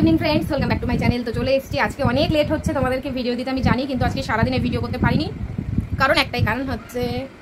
Evening friends, welcome back to my channel. তো চলে এসেছি, আজকে অনেক লেট হচ্ছে তোমাদেরকে ভিডিও দিতে আমি জানি, কিন্তু আজকে সারাদিনে ভিডিও করতে পারিনি। কারণ একটাই কারণ হচ্ছে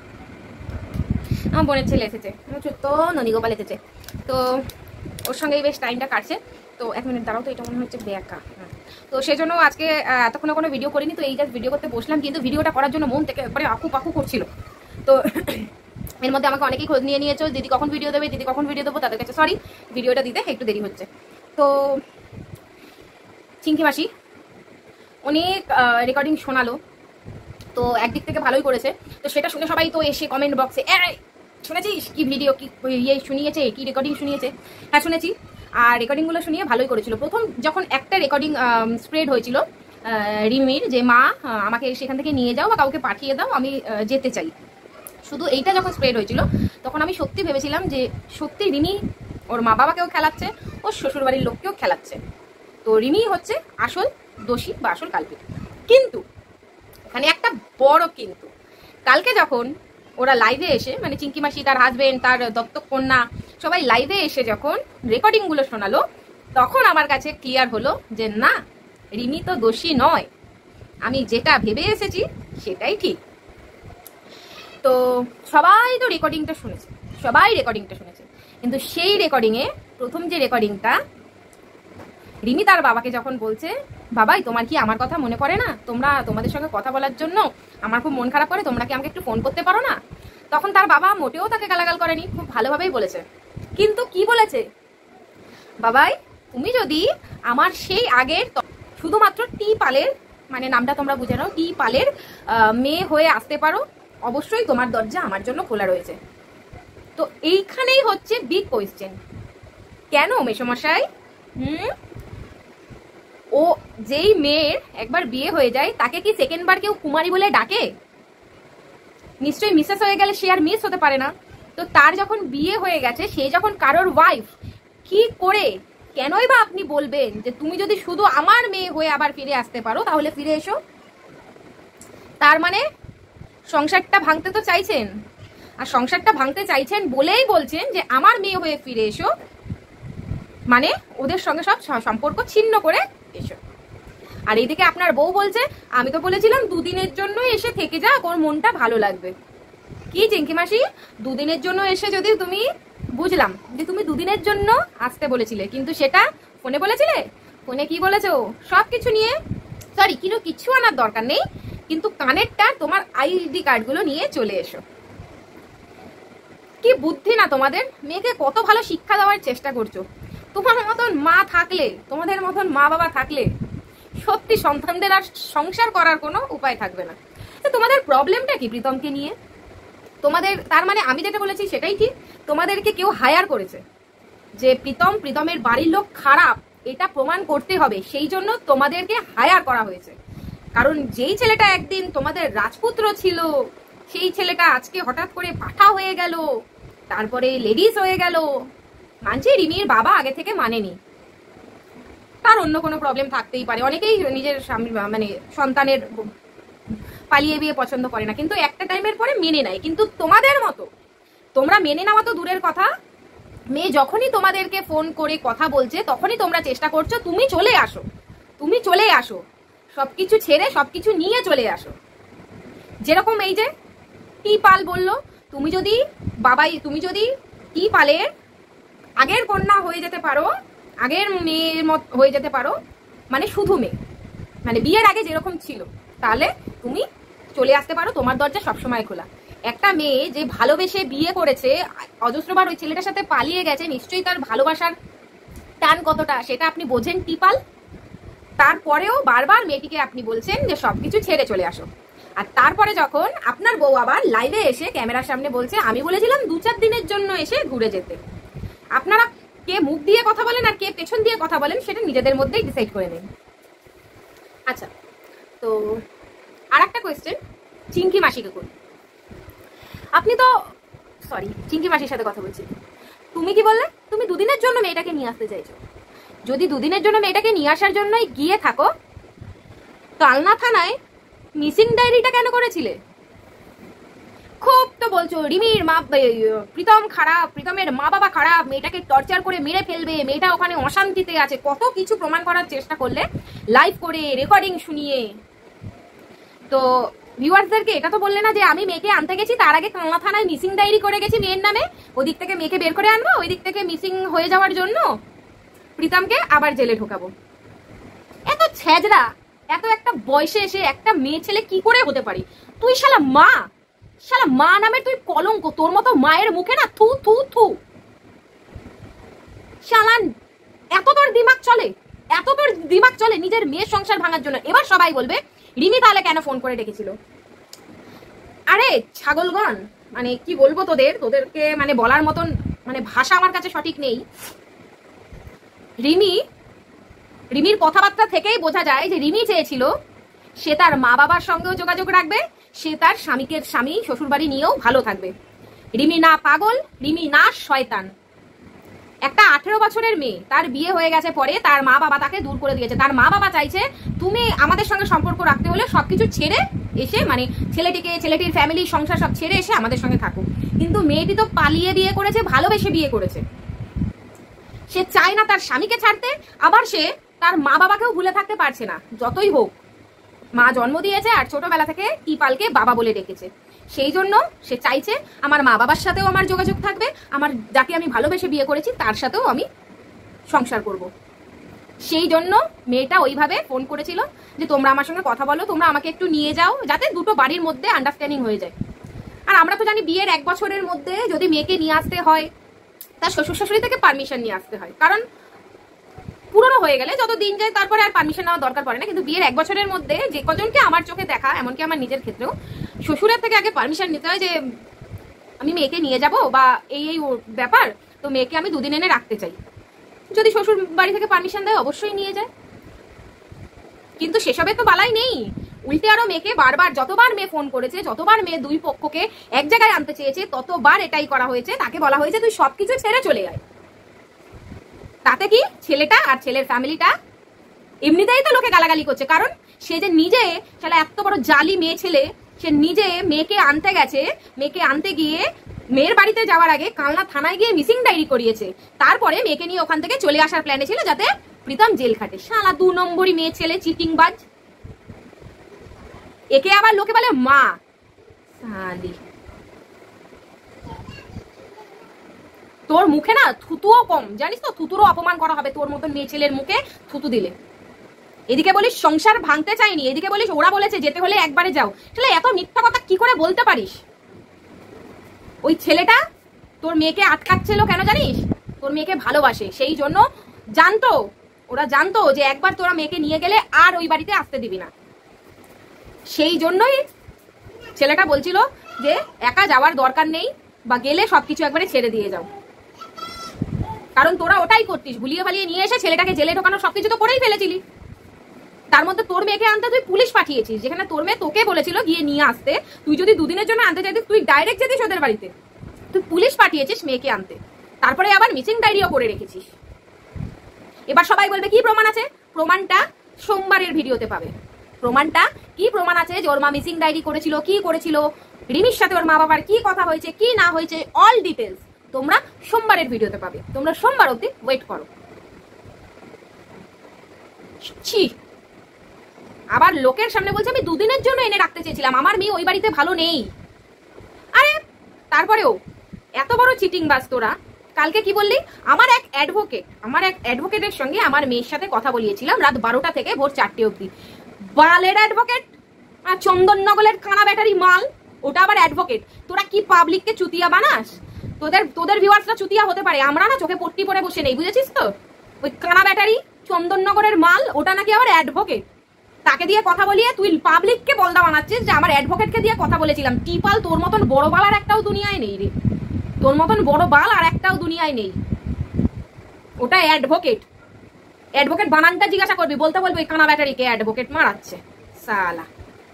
আমার বোনের ছেলে এসেছে, ছোট্ট ননীগোপাল এসেছে, তো ওর সঙ্গেই বেশ টাইমটা কাটছে। তো এক মিনিট দাঁড়াও, তো এটা মনে হচ্ছে ব্যাকা। তো সেই জন্য আজকে এতক্ষণ কোনো ভিডিও করিনি, তো এই জাস্ট ভিডিও করতে বসলাম, কিন্তু ভিডিওটা করার জন্য মন থেকে একবারে আঁকু পাকু করছিল। তো এর মধ্যে আমাকে অনেকেই খোঁজ নিয়ে নিয়েছো, দিদি কখন ভিডিও দেবে, দিদি কখন ভিডিও দেবো, তাদের কাছে সরি, ভিডিওটা দিতে একটু দেরি হচ্ছে। তো চিঙ্কি মাসি অনেক রেকর্ডিং শোনালো, তো একদিক থেকে ভালোই করেছে। তো সেটা শুনে সবাই তো এসে কমেন্ট বক্সে শুনেছিস কি ভিডিও, কি ইয়ে শুনিয়েছে, কি রেকর্ডিং শুনিয়েছে। হ্যাঁ শুনেছি, আর রেকর্ডিংগুলো শুনিয়ে ভালোই করেছিল। প্রথম যখন একটা রেকর্ডিং স্প্রেড হয়েছিল রিমির, যে মা আমাকে সেখান থেকে নিয়ে যাও বা কাউকে পাঠিয়ে দাও, আমি যেতে চাই, শুধু এইটা যখন স্প্রেড হয়েছিল তখন আমি সত্যি ভেবেছিলাম যে সত্যি রিমি ওর মা বাবাকেও খেলাচ্ছে, ওর শ্বশুরবাড়ির লোককেও খেলাচ্ছে। তো রিমি হচ্ছে আসল দোষী বা আসল কালপিট। কিন্তু এখানে একটা বড় কিন্তু, কালকে যখন ওরা লাইভে এসে, মানে চিঙ্কি মাসি, তার হাজবেন্ড, তার দত্তক কন্যা, সবাই লাইভে এসে যখন রেকর্ডিংগুলো শোনালো, তখন আমার কাছে ক্লিয়ার হলো যে না, রিমি তো দোষী নয়, আমি যেটা ভেবে এসেছি সেটাই ঠিক। তো সবাই তো রেকর্ডিংটা শুনেছে, কিন্তু সেই রেকর্ডিংয়ে প্রথম যে রেকর্ডিংটা, রিমি তার বাবাকে যখন বলছে, বাবাই তোমার কি আমার কথা মনে পড়ে না, তোমাদের সঙ্গে কথা বলার জন্য আমার খুব মন খারাপ করে, তোমরা কি আমাকে একটু ফোন করতে পারো না, তখন তার বাবা মোটেও তাকে গালাগাল করেনি, খুব ভালোভাবেই বলেছে। কিন্তু কি বলেছে, বাবাই তুমি যদি আমার সেই আগের শুধুমাত্র টি পালের, মানে নামটা তোমরা বুঝে নাও, টি পালের মেয়ে হয়ে আসতে পারো, অবশ্যই তোমার দরজা আমার জন্য খোলা রয়েছে। তো এইখানেই হচ্ছে বিগ কোয়েশ্চেন, কেন মেসোমশাই ও যেই মেয়ের একবার বিয়ে হয়ে যায় তাকে কি সেকেন্ড বার কেউ কুমারী বলে ডাকে? নিশ্চয়ই মিসেস হয়ে গেলে সে আর মিস হতে পারে না। তো তার যখন বিয়ে হয়ে গেছে, সে যখন কারোর ওয়াইফ, কি করে কেনই বা আপনি বলবেন যে তুমি যদি শুধু আমার মেয়ে হয়ে আবার ফিরে আসতে পারো তাহলে ফিরে এসো? তার মানে সংসারটা ভাঙতে তো চাইছেন, আর সংসারটা ভাঙতে চাইছেন বলেই বলছেন যে আমার মেয়ে হয়ে ফিরে এসো, মানে ওদের সঙ্গে সব সম্পর্ক ছিন্ন করে এসো। আর এইদিকে আপনার বউ বলছে, আমি তো বলেছিলাম দুদিনের জন্য এসে থেকে যা, ওর মনটা ভালো লাগবে। কি চিঙ্কি মাসি, দুদিনের জন্য এসে যদি তুমি, বুঝলাম যে তুমি দুদিনের জন্য আসতে বলেছিলে, কিন্তু সেটা ফোনে বলেছিলে, ফোনে কি বলেছো সবকিছু নিয়ে, সরি কিছু আনার দরকার নেই, কিন্তু কানেরটা তোমার আইডি কার্ডগুলো নিয়ে চলে এসো। কি বুদ্ধি না তোমাদের, মেয়েকে কত ভালো শিক্ষা দেওয়ার চেষ্টা করছো। তোমার মতন মা থাকলে, তোমাদের মতন মা বাবা থাকলে সত্যি সন্তানদের আর সংসার করার কোনো উপায় থাকবে না। তো তোমাদের প্রবলেমটা কি প্রীতমকে নিয়ে? তোমাদের, তার মানে আমি যেটা বলেছি সেটাই ঠিক, তোমাদেরকে কেউ হায়ার করেছে যে প্রীতমের বাড়ির লোক খারাপ, এটা প্রমাণ করতে হবে, সেই জন্য তোমাদেরকে হায়ার করা হয়েছে। কারণ যেই ছেলেটা একদিন তোমাদের রাজপুত্র ছিল, সেই ছেলেটা আজকে হঠাৎ করে পাঠা হয়ে গেল, তারপরে লেডিস হয়ে গেল। মানছি রিমির বাবা আগে থেকে মানেনি, তার অন্য কোনো প্রবলেম থাকতেই পারে, অনেকেই নিজের স্বামী মানে সন্তানের পালিয়ে বিয়ে পছন্দ করে না, কিন্তু একটা টাইমের পরে মেনে নেয়। কিন্তু তোমাদের মতো, তোমরা মেনে নেওয়া তো দূরের কথা, মেয়ে যখনই তোমাদেরকে ফোন করে কথা বলছে তখনই তোমরা চেষ্টা করছো তুমি চলে আসো, সবকিছু ছেড়ে সবকিছু নিয়ে চলে আসো। যেরকম এই যে টি পাল বললো, তুমি যদি টি পালের আগের কন্যা হয়ে যেতে পারো, আগের মেয়ের মত হয়ে যেতে পারো, মানে শুধু মেয়ে, মানে বিয়ের আগে যেরকম ছিল, তাহলে তুমি চলে আসতে পারো, তোমার দরজা সবসময় খোলা। একটা মেয়ে যে ভালোবেসে বিয়ে করেছে, অজস্রবার ওই ছেলেটার সাথে পালিয়ে গেছে, নিশ্চয়ই তার ভালোবাসার টান কতটা সেটা আপনি বোঝেন টিপাল। তারপরেও বারবার মেয়েটিকে আপনি বলছেন যে সবকিছু ছেড়ে চলে আসো, আর তারপরে যখন আপনার বউ আবার লাইভে এসে ক্যামেরার সামনে বলছে, আমি বলেছিলাম 2-4 দিনের জন্য এসে ঘুরে যেতে। আপনারা কে মুখ দিয়ে কথা বলেন আর কে পেছন দিয়ে কথা বলেন সেটা নিজেদের মধ্যেই ডিসাইড করে নিন। আচ্ছা, তো আর একটা কোয়েশ্চেন, চিঙ্কি মাসিকে করুন। আপনি তো, সরি চিঙ্কি মাসির সাথে কথা বলছি, তুমি কি বললে তুমি দুদিনের জন্য মেয়েটাকে নিয়ে আসতে চাইছো। যদি দুদিনের জন্য মেয়েটাকে নিয়ে আসার জন্যই গিয়ে থাকো, কালনা থানায় মিসিং ডায়েরিটা কেন করেছিলে? খুব তো বলছো রিমির মা, প্রীতম খারাপ, প্রীতমের মা বাবা খারাপ, মেয়েটাকে টর্চার করে মেরে ফেলবে, মেয়েটা ওখানে অশান্তিতে আছে, কত কিছু প্রমাণ করার চেষ্টা করলে লাইভ করে রেকর্ডিং শুনিয়ে। তো ভিউয়ার্সদেরকে এটা তো বললে না যে আমি মেয়েকে আনতে গেছি, তার আগে কালনা থানায় মিসিং ডায়েরি করে গেছি মেয়ের নামে, ওদিক থেকে মেয়েকে বের করে আনবো, ওই দিক থেকে মিসিং হয়ে যাওয়ার জন্য প্রীতমকে আবার জেলে ঢোকাবো। এত ছ্যাজরা, এত একটা বয়সে এসে একটা মেয়ে ছেলে কি করে হতে পারি? তুই শালা মা নামে তুই কলঙ্ক, তোর মতো মায়ের মুখে না থু থু থু। শালা এত তোর দিমাগ চলে নিজের মেয়ের সংসার ভাঙার জন্য। এবার সবাই বলবে রিমি তাহলে কেন ফোন করে ডেকেছিল? আরে ছাগলগণ, মানে কি বলবো তোদেরকে মানে বলার মতন মানে ভাষা আমার কাছে সঠিক নেই। রিমির কথাবার্তা থেকেই বোঝা যায় যে রিমি চেয়েছিল সে তার মা বাবার সঙ্গেও যোগাযোগ রাখবে, সে তার স্বামী শ্বশুরবাড়ি নিয়েও ভালো থাকবে। রিমি না পাগল, রিমি না শয়তান। একটা 18 বছরের মেয়ে, তার বিয়ে হয়ে গেছে, পরে তার মা বাবা তাকে দূর করে দিয়েছে। তার মা বাবা চাইছে তুমি আমাদের সঙ্গে সম্পর্ক রাখতে হলে সবকিছু ছেড়ে এসে, মানে ছেলেটির ফ্যামিলি সংসার সব ছেড়ে এসে আমাদের সঙ্গে থাকো। কিন্তু মেয়েটি তো পালিয়ে বিয়ে করেছে, ভালোবেসে বিয়ে করেছে। সে চায় না তার স্বামীকে ছাড়তে, আবার সে তার মা বাবাকেও ভুলে থাকতে পারছে না। যতই হোক মা জন্ম দিয়েছে আর ছোটবেলা থেকে টিপালকে বাবা বলে ডেকেছে, সেই জন্য সে চাইছে আমার মা বাবার সাথেও আমার যোগাযোগ থাকবে, আমার যাকে আমি ভালোবেসে বিয়ে করেছি তার সাথেও আমি সংসার করব। সেই জন্য মেয়েটা ওইভাবে ফোন করেছিল যে তোমরা আমার সঙ্গে কথা বলো, তোমরা আমাকে একটু নিয়ে যাও, যাতে দুটো বাড়ির মধ্যে আন্ডারস্ট্যান্ডিং হয়ে যায়। আর আমরা তো জানি বিয়ের 1 বছরের মধ্যে যদি মেয়েকে নিয়ে আসতে হয় তার শ্বশুর শাশুড়ি থেকে পারমিশন নিয়ে আসতে হয়, কারণ পুরনো হয়ে গেলে যত দিন যায় তারপরে আর পারমিশন নেওয়ার দরকার পড়ে না। কিন্তু বিয়ের 1 বছরের মধ্যে যে কজনকে আমার চোখে দেখা, এমনকি আমার নিজের ক্ষেত্রেও, শ্বশুরের থেকে আগে পারমিশন নিতে হয় যে আমি মেয়েকে নিয়ে যাব বা এই ব্যাপার, তো মেয়েকে আমি 2 দিন এনে রাখতে চাই। যদি শ্বশুর বাড়ি থেকে পারমিশন দেয় অবশ্যই নিয়ে যায়, কিন্তু সেসবে তো বালাই নেই। উল্টে আরো মেয়েকে বারবার, যতবার মেয়ে ফোন করেছে, যতবার মেয়ে দুই পক্ষকে এক জায়গায় আনতে চেয়েছে, ততবার এটাই করা হয়েছে, তাকে বলা হয়েছে তুই সবকিছু ছেড়ে চলে আয়। তাতে কি ছেলেটা আর ছেলের ফ্যামিলিটা এমনিতেই তো লোকে গালাগালি করছে, কারণ সে যে নিজে শালা এত বড় জালি মেয়ে ছেলে, সে নিজে মেয়েকে আনতে গেছে, মেয়েকে আনতে গিয়ে মেয়ের বাড়িতে যাওয়ার আগে কালনা থানায় গিয়ে মিসিং ডায়েরি করিয়েছে, তারপরে মেয়েকে নিয়ে ওখান থেকে চলে আসার প্ল্যানে ছিল যাতে প্রীতম জেল খাটে। শালা 2 নম্বরই মেয়ে ছেলে, চিটিংবাজ। একে আবার লোকে বলে মা। শালি তোর মুখে না থুতুও কম, জানিস তো? থুতুরও অপমান করা হবে তোর মতন মেয়ে ছেলের মুখে থুতু দিলে। এদিকে বলিস সংসার ভাঙতে চাইনি, এদিকে বলিস ওরা বলেছে যেতে হলে একবারে যাও। তাহলে এত মিথ্যা কথা কি করে বলতে পারিস? ওই ছেলেটা তোর মেয়েকে আটকাচ্ছিল কেন জানিস? তোর মেয়েকে ভালোবাসে, সেই জন্য ওরা জানতো যে একবার তোরা মেয়েকে নিয়ে গেলে আর ওই বাড়িতে আসতে দিবি না। সেই জন্যই ছেলেটা বলছিল যে একা যাওয়ার দরকার নেই, বা গেলে সবকিছু একবারে ছেড়ে দিয়ে যাও। কারণ তোরা ওটাই করতিস, ভুলিয়ে ভালিয়ে নিয়ে এসে ছেলেটাকে জেলে ঢোকানো সবকিছু তো করেই ফেলেছিলি। তার মধ্যে তোর মেয়েকে আনতে তুই পুলিশ পাঠিয়েছিস, যেখানে তোর মেয়ে তোকে বলেছিল গিয়ে নিয়ে আসতে। তুই যদি 2 দিনের জন্য আনতে চাইতিস তুই ডাইরেক্ট যেতিস ওদের বাড়িতে, তুই পুলিশ পাঠিয়েছিস মেয়েকে আনতে, তারপরে আবার মিসিং ডায়েরিও করে রেখেছিস। এবার সবাই বলবে কি প্রমাণ আছে? প্রমাণটা সোমবারের ভিডিওতে পাবে। প্রমাণটা কি প্রমাণ আছে যে ওর মা মিসিং ডায়েরি করেছিল, কি করেছিল, রিমির সাথে ওর মা বাবার কি কথা হয়েছে, কি না হয়েছে, অল ডিটেলস তোমরা সোমবারের ভিডিওতে পাবে। তোমরা সোমবার অবধি ওয়েট করো। আবার লোকের সামনে বলছে আমি 2 দিনের জন্য এনে রাখতে চেয়েছিলাম, আমার মেয়ে ওই বাড়িতে ভালো নেই। আরে তারপরেও এত বড় চিটিং বাজ তোরা। কালকে কি বললি? আমার এক অ্যাডভোকেটের সঙ্গে আমার মেয়ের সাথে কথা বলিয়েছিলাম রাত 12টা থেকে ভোর 4টে অবধি। বালের অ্যাডভোকেট, আর চন্দননগরের কানা ব্যাটারি মাল, ওটা আবার অ্যাডভোকেট। তোরা কি পাবলিককে চুতিয়া বানাস? তোদের ভিউয়ার্সরা চুতিয়া হতে পারে, আমরা না চোখে পট্টি পরে বসে নেই, বুঝেছিস তো? ওই কানা ব্যাটারি চন্দননগরের মাল, ওটা নাকি আবার অ্যাডভোকেট। তাকে দিয়ে কথা বলিয়ে তুই পাবলিককে বলদা বানাচ্ছিস যে আমার অ্যাডভোকেটকে দিয়ে কথা বলেছিলাম। টিপাল, তোর মতন বড় বাল আর একটাও দুনিয়ায় নেই রে, তোর মতন বড় বাল আর একটাও দুনিয়ায় নেই। ওটা অ্যাডভোকেট। অ্যাডভোকেট বানানটা জিজ্ঞাসা করবি, বলতে বলবো এই কানা ব্যাটারিকে অ্যাডভোকেট মারাচ্ছে সালা।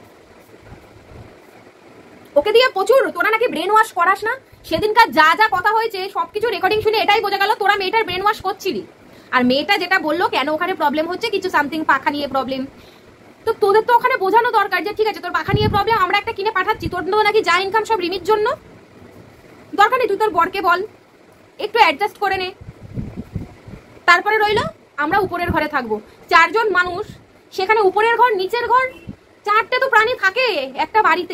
ওকে দিয়ে প্রচুর তোরা নাকি ব্রেন ওয়াশ করাস না? সেদিনকার যা যা কথা হয়েছে সবকিছু রেকর্ডিং শুনে এটাই বোঝা গেল তোরা মেয়েটার ব্রেন ওয়াশ করছিলি। আর মেয়েটা যেটা বললো কেন ওখানে প্রবলেম হচ্ছে, কিছু সামথিং পাখা নিয়ে প্রবলেম, তো তোদের তো ওখানে বোঝানো দরকার যে ঠিক আছে তোর পাখা নিয়ে প্রবলেম, আমরা একটা কিনে পাঠাচ্ছি, তোর তো নাকি যা ইনকাম সব রিমির জন্য, দরকার নেই, তুই তোর বরকে বল একটু অ্যাডজাস্ট করে নে। তারপরে রইল আমরা উপরের ঘরে থাকবো, 4 জন মানুষ, সেখানে উপরের ঘর নিচের ঘর 4টে তো প্রাণী থাকে একটা বাড়িতে।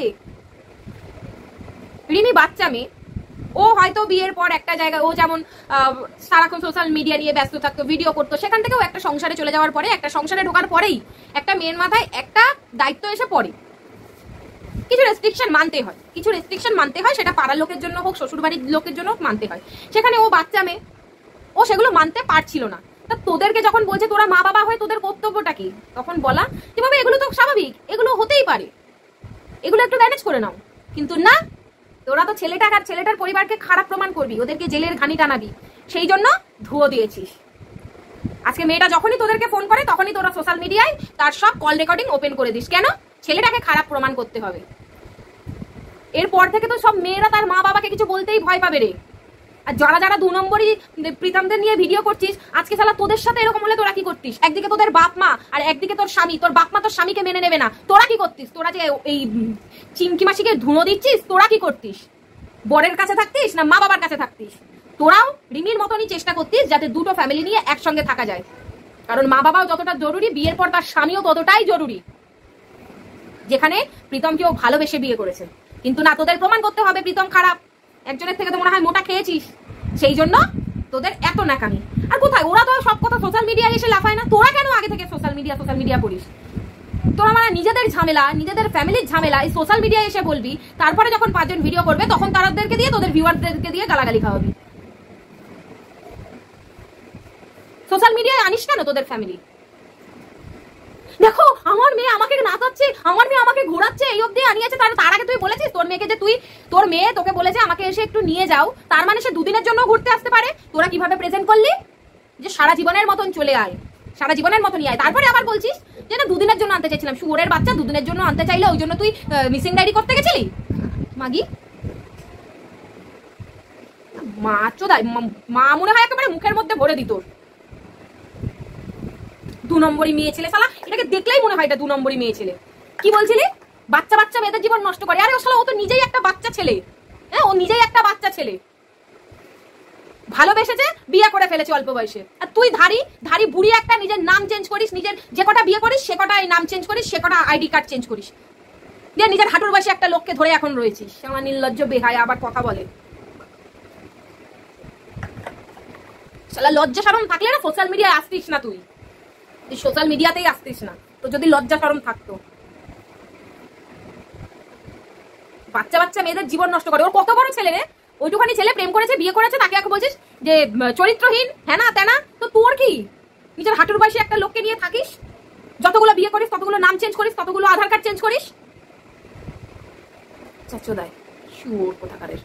রিমি বাচ্চা মেয়ে, ও হয়তো বিয়ের পর একটা জায়গায়, ও যেমন সারাক্ষণ সোশ্যাল মিডিয়া নিয়ে ব্যস্ত থাকতো, ভিডিও করতো, সেখান থেকেও একটা সংসারে চলে যাওয়ার পরে, একটা সংসারে ঢোকার পরেই একটা মেয়ের মাথায় একটা দায়িত্ব এসে পড়ে, কিছু রেস্ট্রিকশন মানতে হয়, কিছু রেস্ট্রিকশন মানতে হয়, সেটা পাড়ার লোকের জন্য হোক, শ্বশুরবাড়ির লোকের জন্য হোক, মানতে হয়। সেখানে ও বাচ্চা মেয়ে, ও সেগুলো মানতে পারছিল না। তা তোদেরকে যখন বলছে তোরা মা বাবা হয়ে তোদের কর্তব্যটা কি, তখন বলা যে বাবা এগুলো তো স্বাভাবিক, এগুলো হতেই পারে, এগুলো একটু ম্যানেজ করে নাও। কিন্তু না, তোরা তো ছেলেটার পরিবারকে খারাপ প্রমাণ করবি, ওদেরকে জেলের ঘানি টানাবি, সেই জন্য ধুয়ো দিয়েছিস। আজকে মেয়েটা যখনই তোদেরকে ফোন করে তখনই তোরা সোশ্যাল মিডিয়ায় তার সব কল রেকর্ডিং ওপেন করে দিস। কেন? ছেলেটাকে খারাপ প্রমাণ করতে হবে। এরপর থেকে তো সব মেয়েরা তার মা বাবাকে কিছু বলতেই ভয় পাবে রে। আর যারা যারা 2 নম্বরই প্রীতমদের নিয়ে ভিডিও করছিস, আজকে শালা তোদের সাথে এরকম হলে তোরা কি করতিস? একদিকে তোদের বাপ মা আর একদিকে তোর স্বামী, তোর বাপ মা তোর স্বামীকে মেনে নেবে না, তোরা কি করতিস? তোরা যে এই চিমকি মাসিকে ধুনো দিচ্ছিস, তোরা কি করতিস? বরের কাছে থাকতিস না মা বাবার কাছে থাকতিস? তোরাও রিমির মতনই চেষ্টা করতিস যাতে দুটো ফ্যামিলি নিয়ে একসঙ্গে থাকা যায়, কারণ মা বাবাও যতটা জরুরি, বিয়ের পর তার স্বামীও ততটাই জরুরি, যেখানে প্রীতমকেও ভালোবেসে বিয়ে করেছে। কিন্তু না, তোদের প্রমাণ করতে হবে প্রীতম খারাপ, একজনের থেকে তো মনে হয় মোটা খেয়েছিস, সেই জন্য তোদের এত নাকামি। আর কোথায়, ওরা তো সব কথা সোশ্যাল মিডিয়ায় এসে লাফায় না, তোরা কেন আগে থেকে সোশ্যাল মিডিয়া করিস? তোরা মানে নিজেদের ঝামেলা, নিজেদের ফ্যামিলির ঝামেলা এই সোশ্যাল মিডিয়ায় এসে বলবি, তারপরে যখন 5 জন ভিডিও করবে তখন তাদেরকে দিয়ে, তোদের ভিউয়ারদেরকে দিয়ে গালাগালি খাওয়াবি। সোশ্যাল মিডিয়ায় আনিস কেন তোদের ফ্যামিলি? দেখো আমার মেয়ে আমাকে নাচাচ্ছে, আমার মেয়ে আমাকে ঘোরাচ্ছে, এই অবধি আনিয়েছে। তার আগে তুই বলেছিস তোর মেয়েকে যে তোর মেয়ে তোকে বলেছে আমাকে এসে একটু নিয়ে যাও, তার মানে সে 2 দিনের জন্য ঘুরতে আসতে পারে। তোরা কিভাবে প্রেজেন্ট করলি যে সারা জীবনের মতন চলে আয়, সারা জীবনের মতনই আয়, তারপরে আবার বলছিস যে না 2 দিনের জন্য আনতে চাইছিলাম। শুয়োরের বাচ্চা, 2 দিনের জন্য আনতে চাইলে ওই জন্য তুই মিসিং ডায়েরি করতে গেছিলি? মাগি মা চোদাই, মা মনে হয় একেবারে মুখের মধ্যে ভরে দিত। 2 নম্বরই মেয়ে ছেলে শালা, এটাকে দেখলেই মনে হয় এটা 2 নম্বরই মেয়ে ছেলে। কি বলছিলি? বাচ্চা মেয়েদের জীবন নষ্ট করে। আরে ও শালা, ও তো নিজেই একটা বাচ্চা ছেলে। হ্যাঁ, ও নিজেই একটা বাচ্চা ছেলে, ভালোবেসেছে, বিয়ে করে ফেলেছে অল্প বয়সে। আর তুই ধারি বুড়ি একটা, নিজের নাম চেঞ্জ করিস, নিজের যে কটা বিয়ে করিস সে কটা নাম চেঞ্জ করিস, সে কটা আইডি কার্ড চেঞ্জ করিস, দিয়ে নিজের হাঁটুর বয়সে একটা লোককে ধরে এখন রয়েছিস। আমার নির্লজ্জ বেহায়া আবার কথা বলে। শালা লজ্জা শরম থাকলে না সোশ্যাল মিডিয়ায় আসতিস না, তুই সোশ্যাল মিডিয়াতেই আসতিস না। তো যদি লজ্জা শরম থাকতো, বাচ্চা মেয়েদের জীবন নষ্ট করে। ওর কত বড় ছেলে রে, ওইটুখানি ছেলে প্রেম করেছে, বিয়ে করেছে, তাকে এখন বলছিস যে চরিত্রহীন, হ্যাঁ না তেনা। তো তোর কি, নিজের হাঁটুর বয়সে একটা লোককে নিয়ে থাকিস, যতগুলো বিয়ে করিস, ততগুলো নাম চেঞ্জ করিস, ততগুলো আধার কার্ড চেঞ্জ করিস। চাচোদাই শুয়োর কোথাকারের।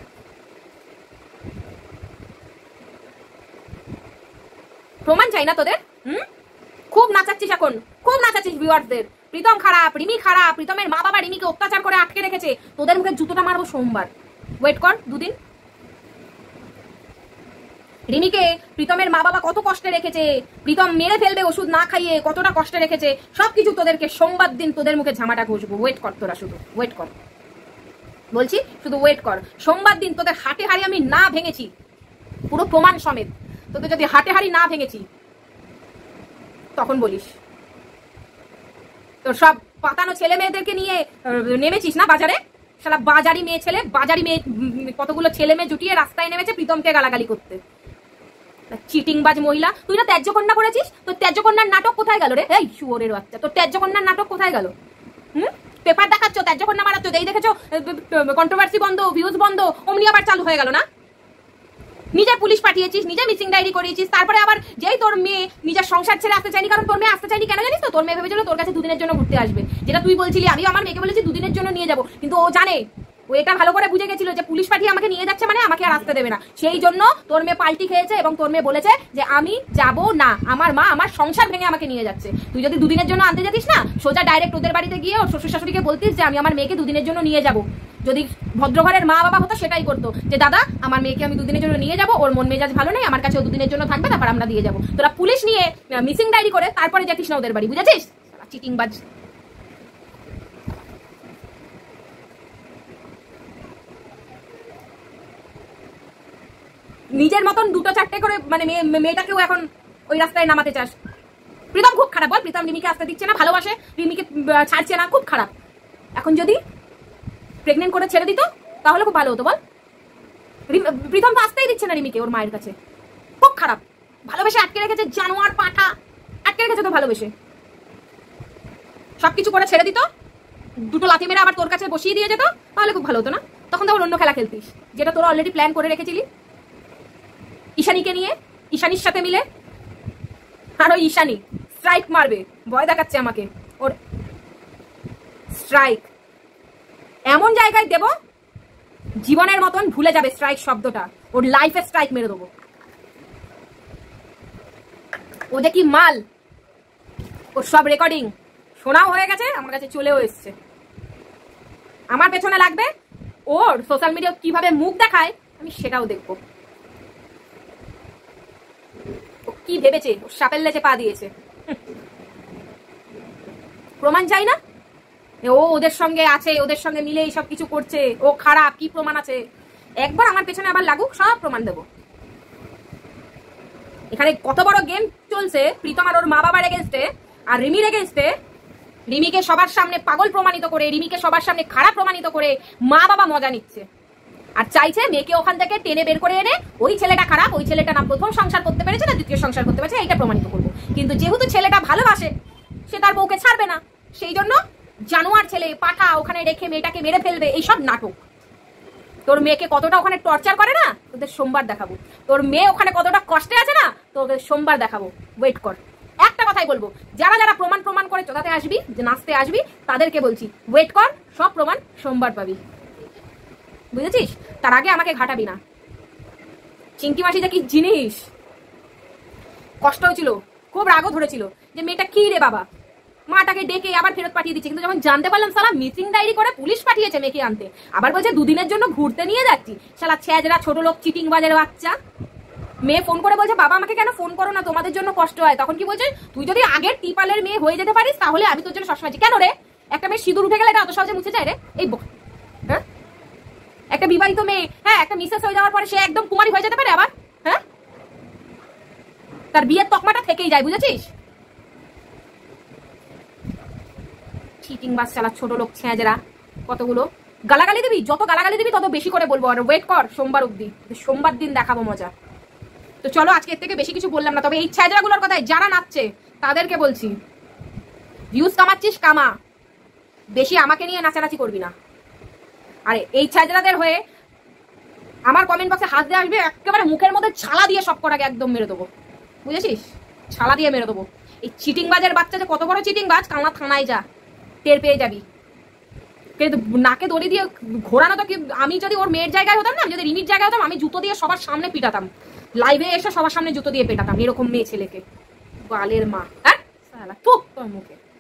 প্রমাণ চাই না তোদের? খুব নাচাচ্ছিস এখন, খুব নাচাচ্ছিস ভিউয়ারদের। প্রীতম খারাপ, রিমি খারাপ, প্রীতমের মা বাবা রিমিকে অত্যাচার করে আটকে রেখেছে। তোদের মুখে জুতোটা মারবো সোমবার, ওয়েট কর 2 দিন। রিমিকে প্রীতমের মা বাবা কত কষ্টে রেখেছে, প্রীতম মেরে ফেলবে ওষুধ না খাইয়ে, কতটা কষ্টে রেখেছে, সবকিছু তোদেরকে সোমবার দিন তোদের মুখে ঝামাটা ঘষবো। ওয়েট কর তোরা, শুধু ওয়েট কর বলছি, শুধু ওয়েট কর। সোমবার দিন তোদের হাটে হাড়ি আমি না ভেঙেছি, পুরো প্রমাণ সমেত। তোদের যদি হাটে হাড়ি না ভেঙেছি তখন বলিস। তোর সব পাতানো ছেলে মেয়েদেরকে নিয়ে নেমেছিস না বাজারে, শালা বাজারি মেয়ে ছেলে, বাজারি মেয়ে, কতগুলো ছেলে মেয়ে জুটিয়ে রাস্তায় নেমেছে প্রীতমকে গালাগালি করতে। চিটিংবাজ মহিলা, তুই না ত্যায্যকন্যা করেছিস, তোর ত্যায্যকন্যার নাটক কোথায় গেল রে? এই শুয়োরের বাচ্চা, তোর ত্যায্যকন্যার নাটক কোথায় গেল? পেপার দেখাচ্ছ, ত্যায্যকন্যা মারাচ্ছ, এই দেখেছো কন্ট্রোভার্সি বন্ধ, ভিউজ বন্ধ, অমনি আবার চালু হয়ে গেল না? নিজে পুলিশ পাঠিয়েছিস, নিজে মিসিং ডায়েরি করিয়েছিস, তারপরে আবার যেই তোর মেয়ে নিজের সংসার ছেড়ে আসতে চাইনি, কারণ তোর মেয়ে আসতে চাইনি কেন জানিস তো? তোর মেয়ে ভেবেছিল তোর কাছে 2 দিনের জন্য ঘুরতে আসবে, যেটা তুই বলছিলি। আমি আমার মেয়েকে বলেছি 2 দিনের জন্য নিয়ে যাবো, কিন্তু ও জানে, ও এটা ভালো করে বুঝে গেছিল যে পুলিশ পাঠিয়ে আমাকে নিয়ে যাচ্ছে মানে আমাকে আর আসতে দেবে না। সেই জন্য তোর মেয়ে পাল্টি খেয়েছে এবং তোর মেয়ে বলেছে যে আমি যাব না, আমার মা আমার সংসার ভেঙে আমাকে নিয়ে যাচ্ছে। তুই যদি 2 দিনের জন্য আনতে যেতিস না, সোজা ডাইরেক্ট ওদের বাড়িতে গিয়ে ওর শ্বশুর শাশুড়িকে বলতিস যে আমি আমার মেয়েকে 2 দিনের জন্য নিয়ে যাব। যদি ভদ্রঘরের মা বাবা হতো সেটাই করতো, যে দাদা আমার মেয়েকে আমি 2 দিনের জন্য নিয়ে যাবো, ওর মন মেজাজ ভালো নেই, আমার কাছে 2 দিনের জন্য থাকবে, তারপর আমরা দিয়ে যাবো। তোরা পুলিশ নিয়ে মিসিং ডায়েরি করে তারপরে যেতিস না ওদের বাড়ি, বুঝেছিস? চিটিংবাজ। নিজের মতন দুটো চারটে করে মানে মেয়েটাকেও এখন ওই রাস্তায় নামাতে চাস। প্রীতম খুব খারাপ বল, প্রীতম রিমিকে আসতে দিচ্ছে না, ভালোবাসে রিমিকে ছাড়ছে না, খুব খারাপ। এখন যদি প্রেগনেন্ট করে ছেড়ে দিত তাহলে খুব ভালো হতো বল। প্রীতম তো আসতেই দিচ্ছে না রিমিকে ওর মায়ের কাছে, খুব খারাপ। ভালোবেসে আটকে রেখেছে, জানোয়ার পাঠা, আটকে রেখেছে তো ভালোবেসে। সবকিছু করে ছেড়ে দিত, দুটো লাথি মেরে আবার তোর কাছে বসিয়ে দিয়ে যেত, তাহলে খুব ভালো হতো না? তখন তো অন্য খেলা খেলতিস, যেটা তোরা অলরেডি প্ল্যান করে রেখেছিলি ঈশানীকে নিয়ে, ঈশানীর সাথে মিলে। আর ওই ঈশানী স্ট্রাইক মারবে, ভয় দেখাচ্ছে আমাকে। ওর স্ট্রাইক এমন জায়গায় দেব জীবনের মতন ভুলে যাবে স্ট্রাইক শব্দটা, ওর লাইফে স্ট্রাইক মেরে দেবো। ও যে কি মাল, ওর সব রেকর্ডিং শোনাও হয়ে গেছে, আমার কাছে চলেও এসছে। আমার পেছনে লাগবে, ওর সোশ্যাল মিডিয়া কিভাবে মুখ দেখায় আমি সেটাও দেখবো। ও কি ভেবেছে, ও সাপের লেজে পা দিয়েছে। প্রমাণ চাই না? ও ওদের সঙ্গে আছে, ওদের সঙ্গে মিলে এইসব কিছু করছে, ও খারাপ, কি প্রমাণ আছে? একবার আমার পেছনে আবার লাগুক, সব প্রমাণ দেবো। এখানে কত বড় গেম চলছে প্রীতম আর ওর মা বাবার এগেনস্টে আর রিমির এগেনস্টে। রিমিকে সবার সামনে পাগল প্রমাণিত করে, রিমিকে সবার সামনে খারাপ প্রমাণিত করে মা বাবা মজা নিচ্ছে, আর চাইছে মেয়েকে ওখান থেকে টেনে বের করে এনে ওই ছেলেটা খারাপ, ওই ছেলেটা না প্রথম সংসার করতে পেরেছে না দ্বিতীয় সংসার করতে পেরেছে, এইটা প্রমাণিত করবো। কিন্তু যেহেতু ছেলেটা ভালোবাসে, সে তার বউকে ছাড়বে না, সেই জন্য জানোয়ার ছেলে পাঠা ওখানে রেখে মেয়েটাকে মেরে ফেলবে, এইসব নাটক। তোর মেয়েকে কতটা ওখানে টর্চার করে না, তোদের সোমবার দেখাবো। তোর মেয়ে ওখানে কতটা কষ্টে আছে না, তোদের সোমবার দেখাবো, ওয়েট কর। একটা কথাই বলবো, যারা যারা প্রমাণ করে চোদাতে আসবি, যে নাচতে আসবি, তাদেরকে বলছি ওয়েট কর, সব প্রমাণ সোমবার পাবি, বুঝেছিস? তার আগে আমাকে ঘাটাবি না। চিংকি মাসি যে কি জিনিস, কষ্ট হয়েছিল, খুব রাগও ধরেছিল যে মেয়েটা কি রে বাবা, মাটাকে ডেকে আবার ফেরত পাঠিয়ে দিচ্ছে। কিন্তু যখন জানতে পারলাম সালা মিসিং ডায়েরি করে পুলিশ পাঠিয়েছে মেয়েকে আনতে, আবার বলছে দুদিনের জন্য ঘুরতে নিয়ে যাচ্ছি, শালা ছেঁচড়া ছোট লোক চিটিং বাজের বাচ্চা। মেয়ে ফোন করে বলছে বাবা আমাকে কেন ফোন করো না, তোমাদের জন্য কষ্ট হয়। তখন কি বলছে, তুই যদি আগের টিপালের মেয়ে হয়ে যেতে পারিস তাহলে আমি তোর জন্য সবসময় আছি। কেন রে, একটা মেয়ে সিঁদুর উঠে গেলে এটা অত সহজে মুছে যায় রে? এই হ্যাঁ, একটা বিবাহিত মেয়ে, হ্যাঁ, একটা মিসেস হয়ে যাওয়ার পরে সে একদম কুমারী হয়ে যেতে পারে আবার? হ্যাঁ, তার বিয়ের তকমাটা থেকেই যায়, বুঝেছিস? চিটিং বাস চালা ছোট লোক ছেঁচড়া কতগুলো। গালাগালি দিবি, যত গালাগালি দিবি তত বেশি করে বলবো। আর ওয়েট কর সোমবার অব্দি, সোমবার দিন দেখাবো মজা। তো চলো, আজকে এর থেকে বেশি কিছু বললাম না, তবে এই ছেঁচড়াগুলোর কথায় যারা নাচছে তাদেরকে বলছি, ভিউজ কামাচ্ছিস কামা, বেশি আমাকে নিয়ে নাচানাচি করবি না। আর এই ছেঁচড়াদের হয়ে আমার কমেন্ট বক্সে হাত দিয়ে আসবে, একেবারে মুখের মধ্যে ছালা দিয়ে সব কটাকে একদম মেরে দেবো, বুঝেছিস? ছালা দিয়ে মেরে দেবো। এই চিটিং বাজের বাচ্চা যে কত বড় চিটিং বাজ, কামা থানায় যা, টের পেয়ে যাবি। নাকে দড়ি দিয়ে ঘোরানো তো কি, আমি যদি ওর মেয়ের জায়গায় হতাম না, আমি যদি রিমির জায়গায় হতাম, আমি জুতো দিয়ে সবার সামনে পিটাতাম, লাইভে এসে সবার সামনে জুতো দিয়ে পেটাতাম এরকম মেয়ে ছেলেকে। বালের মা, হ্যাঁ, তোর মুখে।